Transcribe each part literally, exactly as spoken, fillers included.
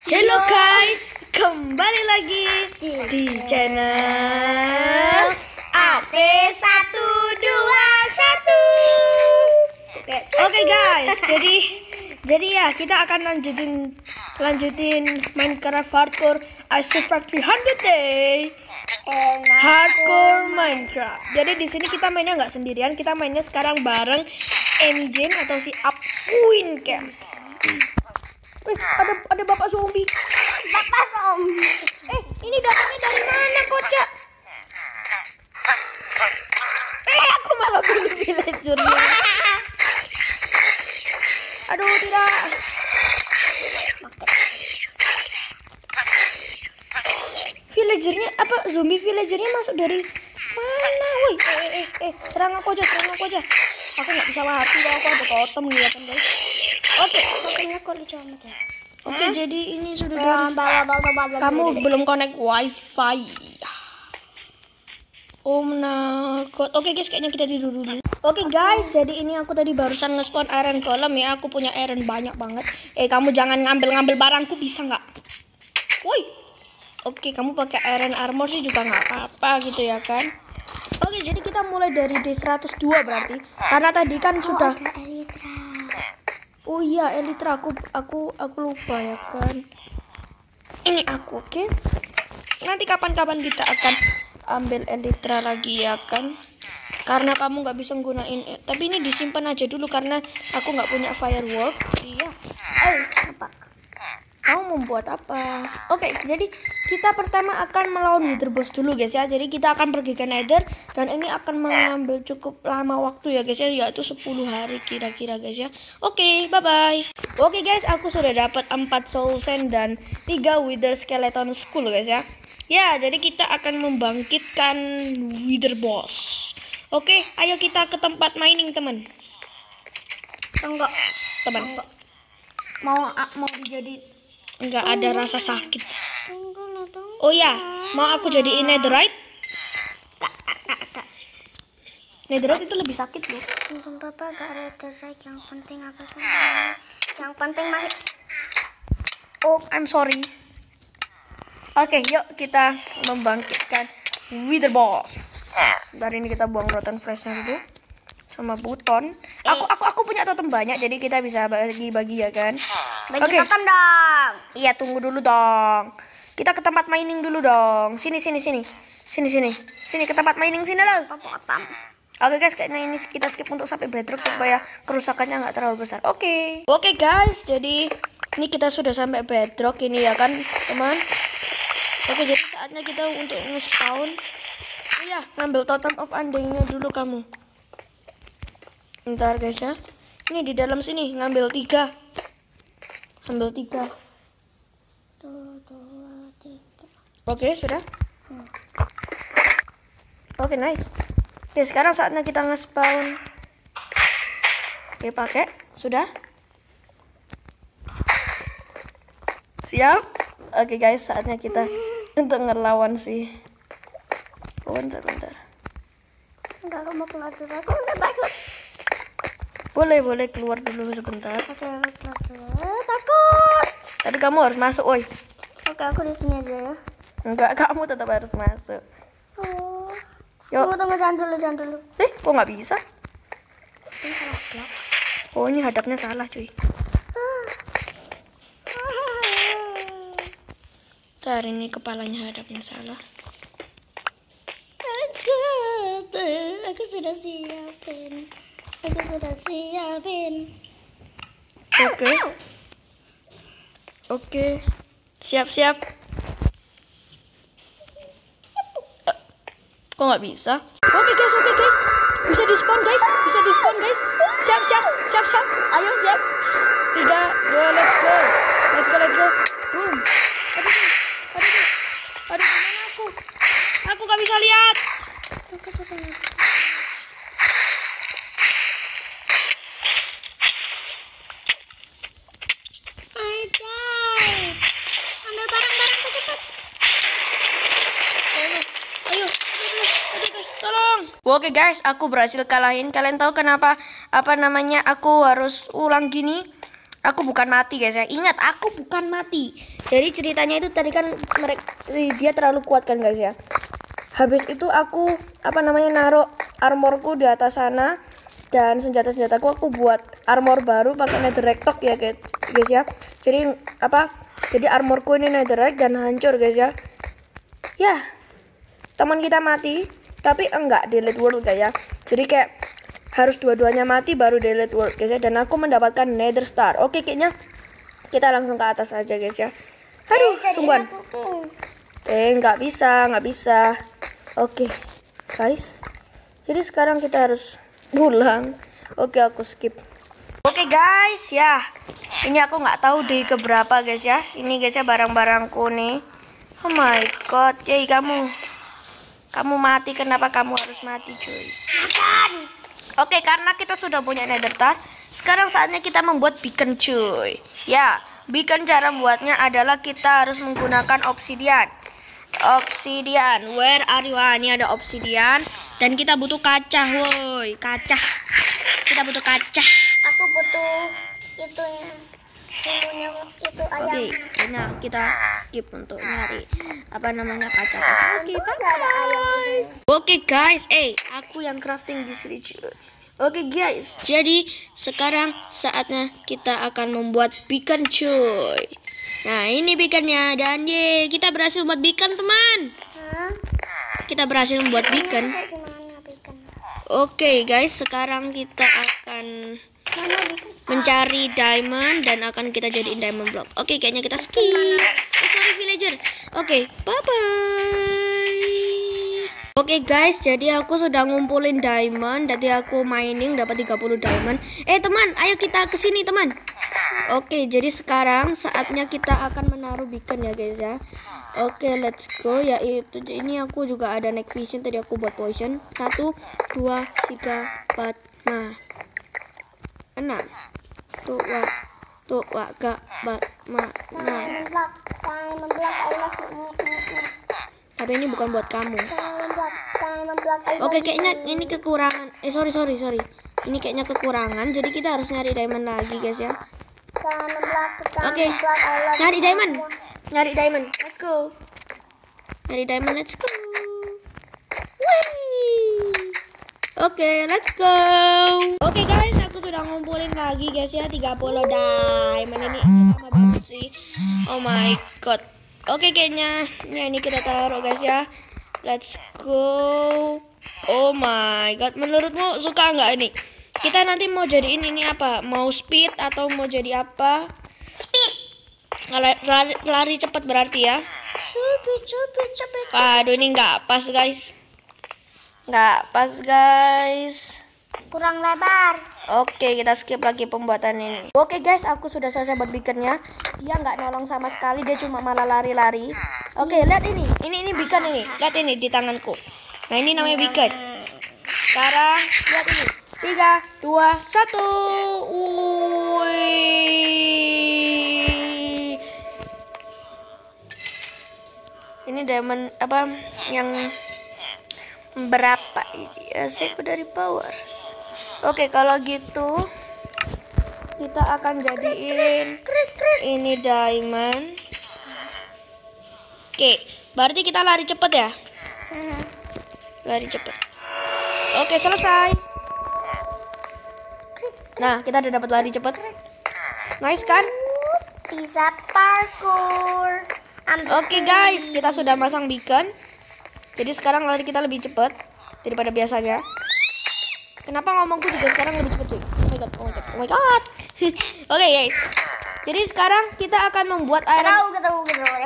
Halo guys, kembali lagi di channel A T satu dua satu. Oke guys, jadi jadi ya kita akan lanjutin lanjutin Minecraft Hardcore I Survived three hundred Day Hardcore Minecraft. Jadi di sini kita mainnya nggak sendirian, kita mainnya sekarang bareng Engine atau si Upwin Camp. Eh, ada ada bapak zombie. Bapak zombie. Eh, ini dapatnya dari mana, kocak? Eh, aku malah bunuh villagernya. Aduh, tidak. Villagernya apa? Zombie villagernya masuk dari mana? Woi, eh, eh, eh, eh, serang aku aja, serang aku aja. Aku nggak bisa mati kalau aku ada totem gitu kan, guys. Oke, Totemnya kok dicomot ya? oke, jadi ini sudah Bala, dari bala, bala, bala, kamu bala. belum connect wifi. Oh nah, God. Oke guys, kayaknya kita tidur dulu. Oke guys, jadi ini aku tadi barusan nge-spawn iron golem ya. Aku punya iron banyak banget. Eh, kamu jangan ngambil-ngambil barangku, bisa nggak? Woi. Oke, kamu pakai iron armor sih juga nggak apa-apa gitu ya kan. Oke, jadi kita mulai dari D seratus dua berarti. Karena tadi kan sudah. Ada Elytra. Oh iya, Elytra, aku aku aku lupa ya kan. Ini aku, oke. Nanti kapan-kapan kita akan ambil Elytra lagi ya kan. Karena kamu nggak bisa gunain, eh, tapi ini disimpan aja dulu karena aku nggak punya firework. Iya. Eh, apa? Kamu membuat apa? Oke, jadi kita pertama akan melawan Wither Boss dulu guys ya. Jadi kita akan pergi ke Nether dan ini akan mengambil cukup lama waktu ya guys ya, yaitu sepuluh hari kira-kira guys ya. Oke, bye bye. Oke guys, aku sudah dapat empat soul sand dan tiga Wither skeleton skull guys ya. Ya, jadi kita akan membangkitkan Wither Boss. Oke, ayo kita ke tempat mining teman. Enggak. Teman. Enggak. Mau mau dijadi nggak ada rasa sakit. Enggak, enggak. Oh ya, mau aku jadiin netherite? Netherite itu lebih sakit loh. Untung Papa gak netherite, yang penting apa sih? Yang penting masih. Oh, I'm sorry. Oke, yuk kita membangkitkan Wither Boss. Dari ini kita buang rotten flashnya dulu sama buton. Aku aku aku punya totem banyak, jadi kita bisa bagi-bagi ya kan. Bagi Oke. totem dong. Iya, tunggu dulu dong. Kita ke tempat mining dulu dong. Sini sini sini. Sini sini. Sini ke tempat mining sini loh. Papa otam. Oke guys, kayaknya ini kita skip untuk sampai bedrock supaya kerusakannya nggak terlalu besar. Oke. Oke guys, jadi ini kita sudah sampai bedrock ini ya kan, teman. Oke, jadi saatnya kita untuk nge-spawn. Iya, ngambil totem of undying-nya dulu kamu. Bentar guys ya. Ini di dalam sini ngambil tiga. Ambil tiga. Tuh, dua, tiga. Oke, sudah. Oke, nice. Oke, sekarang saatnya kita nge-spawn. Oke, pakai. Sudah. Siap. Oke guys, saatnya kita untuk ngelawan sih. Oh, bentar, bentar. Enggak, aku mau keluar dulu. Aku udah takut. Boleh, boleh keluar dulu sebentar. Oke, aku keluar dulu. Takut. Tapi kamu harus masuk, oi. Oke, aku di sini aja ya. Enggak, kamu tetap harus masuk. Oh. Yuk. Tunggu, tunggu, jangan dulu, jangan dulu. Eh, kok nggak bisa? Ini salah blok. Oh, ini hadapnya salah, cuy. Ntar ini kepalanya hadapnya salah. Aku, aku sudah siapin. Aku sudah siapin. Oke. Oke. Siap-siap. Eh, kok nggak bisa? Oke guys, oke guys. Bisa di spawn guys, bisa di spawn guys. Siap, siap, siap, siap. Ayo siap. Tiga, dua, let's go. Let's go, let's go. Boom. Aduh, aduh, aduh, aduh, gimana aku? Aku nggak bisa lihat. Ayo, ambil barang-barangku cepat. Ayo, ayo, aduh guys, tolong. Oke guys, aku berhasil kalahin. Kalian tahu kenapa apa namanya aku harus ulang gini? Aku bukan mati guys ya. Ingat, aku bukan mati. Jadi ceritanya itu tadi kan mereka dia terlalu kuat kan guys ya. Habis itu aku apa namanya naruh armorku di atas sana dan senjata-senjataku aku buat armor baru pakai netherrack tok ya guys ya. Jadi apa? Jadi armorku ini netherrack dan hancur guys ya. Ya. Teman kita mati, tapi enggak delete world guys ya. Jadi kayak harus dua-duanya mati baru delete world guys ya. Dan aku mendapatkan nether star. Oke, kayaknya kita langsung ke atas aja guys ya. Aduh, sungguhan. Eh, nggak bisa, nggak bisa. Oke, guys. Jadi sekarang kita harus pulang. Oke, aku skip. Oke guys, ya. Ini aku nggak tahu di keberapa guys ya. Ini guys ya barang-barangku nih. Oh my god, Yey kamu. Kamu mati, kenapa kamu harus mati cuy? Makan. Oke, karena kita sudah punya nether star, sekarang saatnya kita membuat beacon cuy. Ya, beacon cara membuatnya adalah kita harus menggunakan obsidian. Obsidian, where are you? Ah, ini ada obsidian dan kita butuh kaca, woi, kaca. Kita butuh kaca. Aku butuh itunya. Bumbunya itu ayam. Oke, kayaknya kita skip untuk nyari apa namanya kaca. Oke, Nggak ada ayam di sini. Oke guys, eh aku yang crafting di sini cuy. Oke guys, jadi sekarang saatnya kita akan membuat beacon cuy. Nah ini beaconnya dan ye kita berhasil membuat beacon teman. Hah? Kita berhasil membuat beacon. Kayak gimana bikin? Oke guys, sekarang kita akan Mana bikin? mencari diamond dan akan kita jadiin diamond block. Oke, kayaknya kita skip. Oh, sorry villager. Oke, bye bye. Oke guys, jadi aku sudah ngumpulin diamond. Tadi aku mining dapat tiga puluh diamond. Eh teman, ayo kita ke sini teman. Oke, jadi sekarang saatnya kita akan menaruh beacon ya guys ya. Oke, let's go. Yaitu ini aku juga ada night vision, tadi aku buat potion. Satu, dua, tiga, empat, lima, enam. Tuh, wa, tuh, wa, ga, ba, ma, enam. Diamond block, diamond block, I love you. Tapi ini bukan buat kamu. Diamond block, diamond block, I love Oke, you. kayaknya ini kekurangan. Eh, sorry, sorry, sorry. Ini kayaknya kekurangan. Jadi kita harus nyari diamond lagi guys ya. Diamond block, diamond Oke, block, I love nyari you. diamond. Nyari diamond. Let's go. Nyari diamond, let's go. Wih. Oke, let's go. Oke guys, aku sudah ngumpulin lagi guys ya tiga puluh diamond ini sama banget sih. Oh my god. Oke, kayaknya ya, ini kita taruh guys ya. Let's go. Oh my god, menurutmu suka nggak ini? Kita nanti mau jadiin ini apa? Mau speed atau mau jadi apa? Speed. Lari, lari, lari cepat berarti ya. Cepet, cepet, cepet. Aduh, ini nggak pas guys. Nggak pas guys. Kurang lebar. Oke, kita skip lagi pembuatan ini. Oke guys, aku sudah selesai buat beaconnya. Dia nggak nolong sama sekali, dia cuma malah lari-lari. Oke, lihat ini. Ini ini beacon ini. Lihat ini di tanganku. Nah, ini namanya beacon. Sekarang lihat ini. Tiga, dua, satu. Wih. Ini diamond apa yang berapa ini? Ya, secondary power. Oke, kalau gitu kita akan jadiin ini diamond. Oke, berarti kita lari cepet ya? Lari cepet. Oke, selesai. Nah, kita udah dapat lari cepet. Nice kan? Bisa parkour. Oke guys, kita sudah masang beacon. Jadi sekarang lari kita lebih cepet daripada biasanya. Kenapa ngomongku juga sekarang lebih cepet cuy? Oh my god, oh my god, oh my god. Oke guys, jadi sekarang kita akan membuat iron. Tahu, ketemu, ketemu.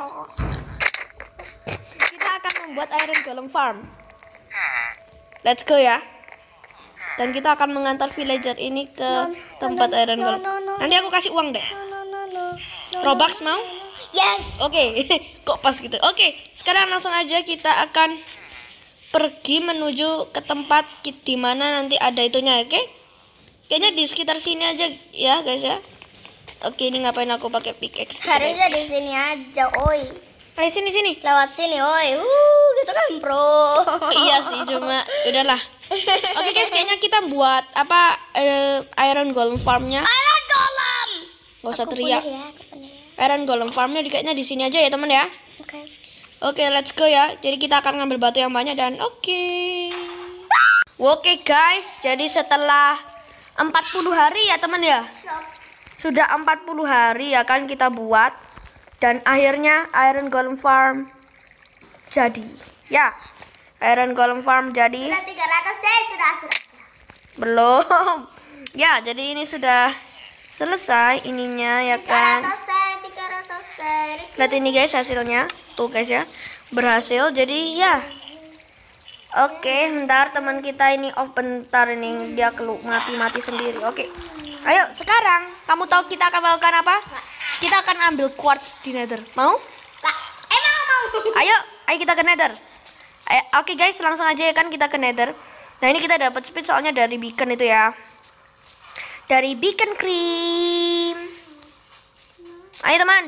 Kita akan membuat iron golem farm. Let's go ya. Dan kita akan mengantar villager ini ke tempat iron golem. Nanti aku kasih uang deh. No, no, no, no. Robux mau? Yes. Oke, kok pas gitu. Oke, sekarang langsung aja kita akan pergi menuju ke tempat di mana nanti ada itunya, oke? Kayaknya di sekitar sini aja ya, guys ya. Oke, ini ngapain aku pakai pickaxe? Harusnya di sini aja, oi. Ayo sini sini. Lewat sini, oi. Uh, gitu kan, bro. Iya sih, cuma udahlah. Oke guys, kayaknya kita buat apa eh, iron golem farmnya. Iron golem. Gak usah Aku teriak. punya ya, aku punya ya. Iron Golem farmnya kayaknya di sini aja ya teman ya. Oke. Oke, let's go ya. Jadi kita akan ngambil batu yang banyak dan oke. Oke guys, jadi setelah empat puluh hari ya teman ya. Sudah empat puluh hari ya kan kita buat. Dan akhirnya Iron Golem Farm jadi. Ya, Iron Golem Farm jadi. Sudah tiga ratus deh, sudah, sudah. Belum. Ya, jadi ini sudah selesai ininya ya kan. tiga ratus deh, tiga ratus deh. Lihat ini guys hasilnya. Tuh guys ya. Berhasil. Jadi ya. Oke, bentar teman kita ini off bentar ini dia kelu mati-mati sendiri. Oke. Ayo, sekarang kamu tahu kita akan melakukan apa? Kita akan ambil quartz di Nether. Mau? Kak, eh mau, mau. Ayo, ayo kita ke Nether. Ayo, oke guys, langsung aja ya kan kita ke Nether. Nah, ini kita dapat speed soalnya dari beacon itu ya. Dari beacon cream. Ayo teman.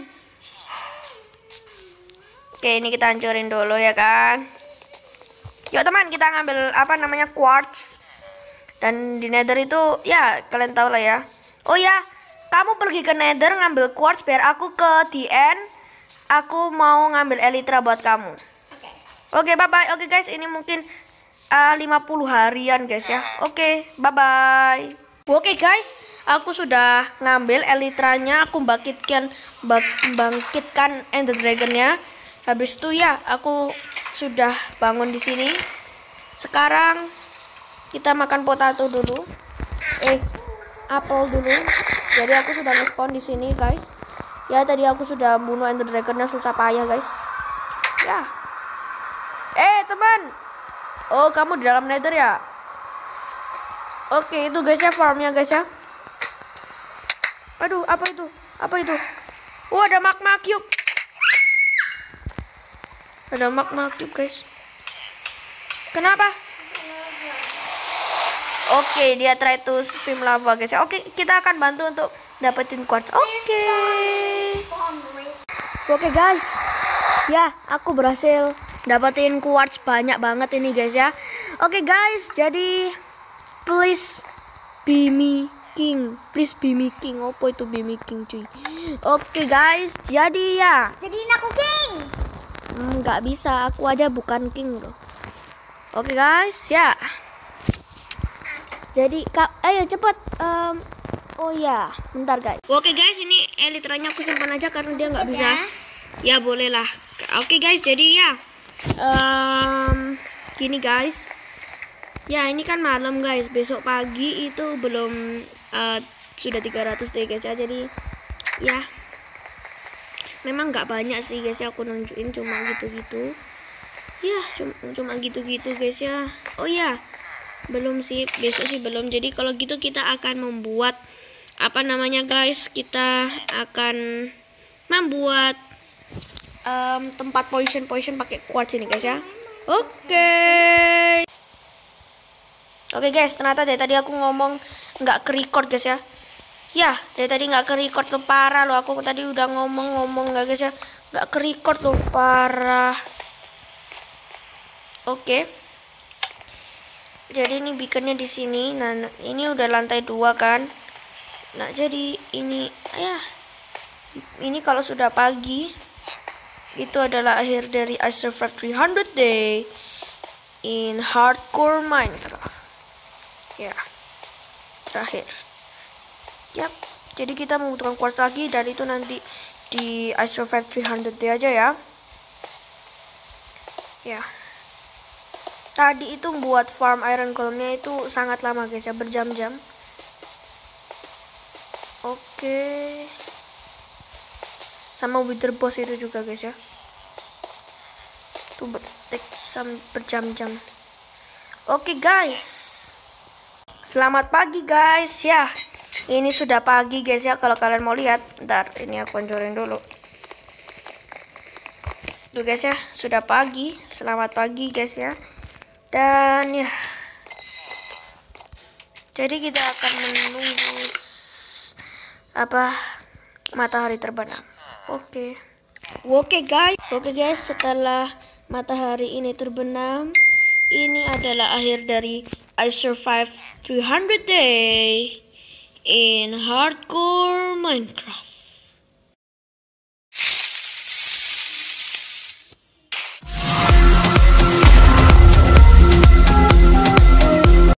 Oke, ini kita hancurin dulu ya kan. Yuk teman, kita ngambil apa namanya quartz. Dan di Nether itu ya kalian tahu lah ya. Oh ya, kamu pergi ke Nether ngambil quartz biar aku ke the end. Aku mau ngambil elytra buat kamu. Oke, bye bye. Oke guys, ini mungkin uh, lima puluh harian guys ya. Oke, bye bye. Oke guys, aku sudah ngambil elytranya. Aku bangkitkan bak, bangkitkan Ender Dragonnya. Habis itu ya, aku sudah bangun di sini. Sekarang kita makan potato dulu. Eh, apel dulu. Jadi aku sudah nge-spawn di sini, guys. Ya, tadi aku sudah bunuh Ender Dragon-nya susah payah, guys. Ya. Eh, teman. Oh, kamu di dalam Nether ya? Oke, itu guys ya farmnya, guys ya. Aduh, apa itu? Apa itu? Oh, ada magma cube. Ada magma cube, guys. Kenapa? Oke, dia try to swim lava guys. Oke, kita akan bantu untuk dapetin quartz. Oke. Oke guys. Ya, aku berhasil dapetin quartz banyak banget ini guys ya. Oke guys, jadi please be me king. Please be me king. Apa itu be me king cuy? Oke guys, jadi ya. Jadiin aku king. Hmm, nggak bisa, aku aja bukan king loh. Oke guys, ya. Jadi kak, ayo cepet. Um, oh ya, bentar guys. Oke guys, ini elytranya aku simpan aja karena dia nggak bisa. Ya boleh lah. Oke guys, jadi ya, um, gini guys. Ya ini kan malam guys. Besok pagi itu belum uh, sudah tiga ratus deh guys ya. Jadi ya, memang nggak banyak sih guys ya. Aku nunjukin cuma gitu-gitu. Ya cuma cuma gitu-gitu guys ya. Oh ya. Belum sih, besok sih belum. Jadi kalau gitu kita akan membuat apa namanya guys, kita akan membuat um, tempat poison poison pakai quartz ini guys ya. Oke. Okay. Oke okay guys, ternyata dari tadi aku ngomong nggak ke record guys ya. Ya, dari tadi nggak ke record tuh parah loh. Aku tadi udah ngomong-ngomong nggak guys ya, nggak ke record tuh parah. Oke. Okay. Jadi ini beaconnya di sini. Nah, ini udah lantai dua kan. Nah, jadi ini ya. Ini kalau sudah pagi itu adalah akhir dari I Survived three hundred Day in Hardcore Minecraft. Ya. Terakhir. Yap. Jadi kita membutuhkan quartz lagi dan itu nanti di I Survived three hundred Day aja ya. Ya. Tadi itu buat farm iron golemnya itu sangat lama guys ya, berjam-jam. Oke. Sama wither boss itu juga guys ya. Itu ber berjam-jam. Oke guys. Selamat pagi guys ya. Ini sudah pagi guys ya, kalau kalian mau lihat. Ntar ini aku hancurin dulu. Tuh guys ya, sudah pagi. Selamat pagi guys ya. Dan ya, jadi kita akan menunggu apa matahari terbenam. Oke, oke guys, oke guys. Setelah matahari ini terbenam, ini adalah akhir dari I Survived three hundred Day in Hardcore Minecraft.